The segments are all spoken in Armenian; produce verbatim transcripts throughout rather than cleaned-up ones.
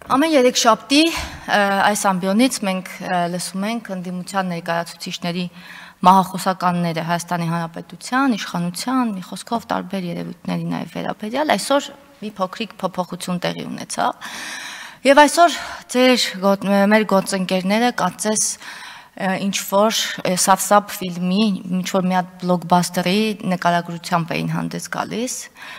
Ամեն երեքշաբթի այս ամբիոնից մենք լսում ենք ընդդիմության ներկայացուցիչների մահախոսականները Հայաստանի Հանրապետության, իշխանության, մի խոսքով տարբեր երևույթների նաև վերաբերյալ, այսօր մի փոքրիկ փոփոխություն տեղի ունեցավ։ Եվ այսօր ձեր մեր գործընկերները կարծես ինչ-որ սավսապ ֆիլմի, ինչ-որ մի հատ բլոկբասթերի նկարագրությամբ էին հանդես գալիս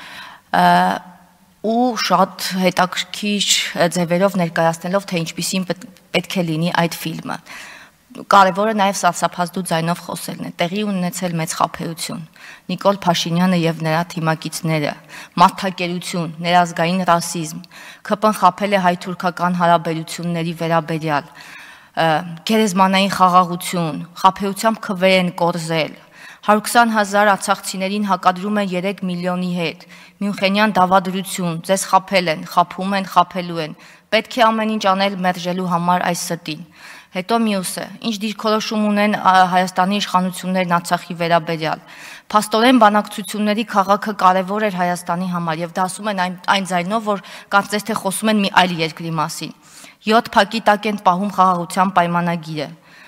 ու շատ հետաքրքիր ձևերով ներկայացնելով, թե ինչպիսին պետք է լինի այդ ֆիլմը։ Կարևորը նաև սարսափազդու ձայնով խոսելն է, տեղի ունեցել մեծ խաբեություն, Նիկոլ Փաշինյանը և նրա թիմակիցները, մարդակերություն, ներազգային ռասիզմ, ՔՊ-ն խաբել է հայ-թուրքական հարաբերությունների վերաբերյալ, գերեզմանային խաղաղություն, խաբեությամբ քվե են կորզել, հարյուր քսան հազար արցախցիներին հակադրում են երեք միլիոնի հետ, Մյունխենյան դավադրություն, ձեզ խաբել են, խաբում են, խաբելու են, պետք է ամեն ինչ անել մերժելու համար այս ստին։ Հետո մյուսը, ինչ դիրքորոշում ունեն Հայաստանի իշխանություններն Արցախի վերաբերյալ։ Փաստորեն բանակցությունների քաղաքը կարևոր էր Հայաստանի համար եւ դա ասում են այն, այն ձայնով, որ կարծես թե խոսում են մի այլ երկրի մասին։ յոթ փակի տակ են պահում խաղաղության պայմանագիրը։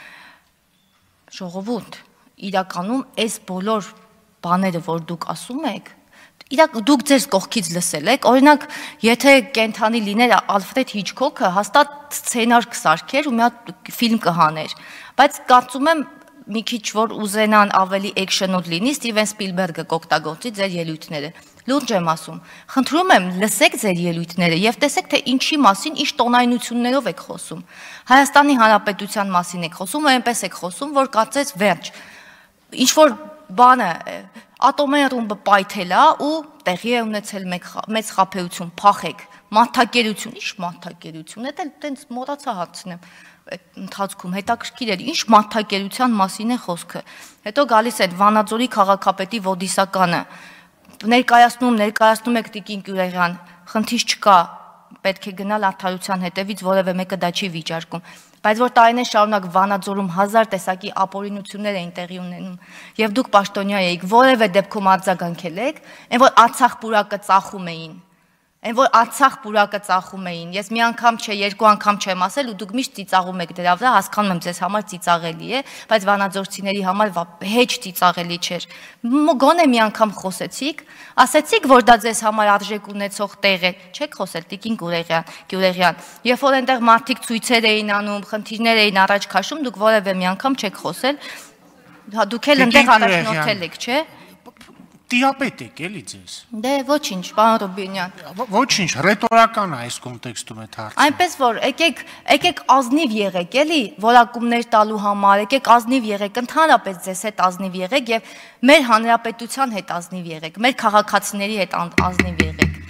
Ժողովուրդ, իրականում այս բոլոր բաները, որ դուք ասում եք, իրակ դուք ձեր կողքից լսել եք, օրինակ, եթե կենթանի լիներ Ալֆրեդ Հիչքոքը, հաստատ սցենար կսարքեր ու մի հատ ֆիլմ կհաներ, բայց կարծում եմ մի քիչ որ ուզենան ավելի էքշնոտ լինի, Ստիվեն Սպիլբերգը կօգտագործի ձեր ելույթները։ Լուրջ եմ ասում, խնդրում եմ լսեք ձեր ելույթները եւ տեսեք, թե ինչի մասին, ինչ տոնայնություններով եք խոսում։ Հայաստանի Հանրապետության մասին եք խոսում, ու այնպես եք խոսում, որ կարծես վերջ։ Ինչ որ բանը ատոմային ռումբը պայթել է ու տեղի է ունեցել մեծ խաբեություն, փախեք, մարդակերություն, ինչ մարդակերություն, դա տենց մոռացա հարցնեմ ընթացքում, հետաքրքիր էր, ինչ մարդակերության մասին է խոսքը։ Հետո գալիս է Վանաձորի քաղաքապետի ոդիսականը, ներկայացնում, ներկայացնում եք Տիկին Գյուրեղյան, խնդիր չկա, պետք է գնալ արդարության հետևից, որևէ մեկը դա չի վիճարկում։ Բայց որ տարիներ շարունակ Վանաձորում հազար տեսակի ապօրինություններ էին տեղի ունենում եւ դուք պաշտոնյա էիք, որևէ դեպքում արձագանքել եք, այն որ Արցախ պուրակը ծախում էին, այն որ Արցախ պուրակը ծախում էին, ես մի անգամ չէ, երկու անգամ չեմ ասել ու դուք միշտ ծիծաղում եք դրա վրա, հասկանում եմ ձեզ համար ծիծաղելի է, բայց վանաձորցիների համար հեչ ծիծաղելի չէր։ Գոնե մի անգամ խոսեցիք, ասեցիք, որ դա ձեզ համար արժեք ունեցող տեղ է, չեք խոսել Տիկին Գյուրեղյան, երբ որ այնտեղ մարդիկ ցույցեր էին անում, խնդիրներ էին առաջ քաշում, դուք որևէ մի անգամ չեք խոսել, դուք էլ այնտեղ առաջնորդել եք, չէ՞։ Տիրապետ եք էլի ձեզ։ Դե ոչինչ, պարոն Ռուբինյան։ Ոչինչ, ռետորական է այս կոնտեքստում այդ հարցը։ Այնպես որ եկեք, եկեք ազնիվ եղեք, էլի, որակումներ տալու համար, եկեք ազնիվ եղեք, ընդհանրապես ձեզ հետ ազնիվ եղեք եւ մեր հանրապետության հետ ազնիվ եղեք, մեր քաղաքացիների հետ ազնիվ եղեք։